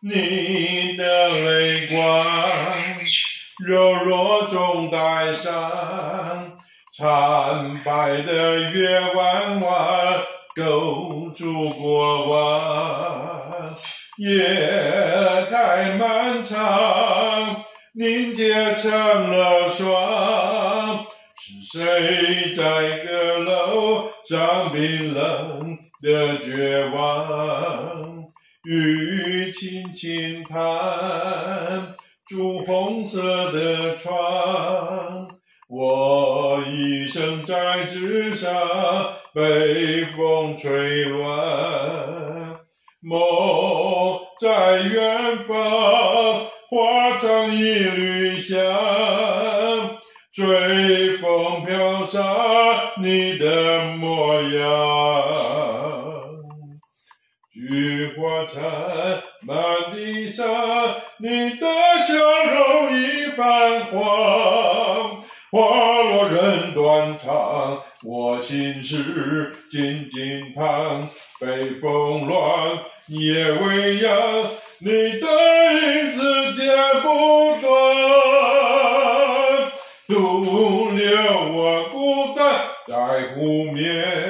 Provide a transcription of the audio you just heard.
你的泪光，柔弱中带伤，惨白的月弯弯勾住过往，夜开漫长，凝结成了霜。是谁在阁楼上冰冷的绝望？雨轻轻弹，朱红色的窗，我一生在纸上被风吹乱，梦在远方化成一缕香，随风飘散你的模样。菊花残满地上，你的笑容已泛黄，花落人断肠，我心事静静躺，北风乱，夜未央，你的影子剪不断，独留我孤单在湖面。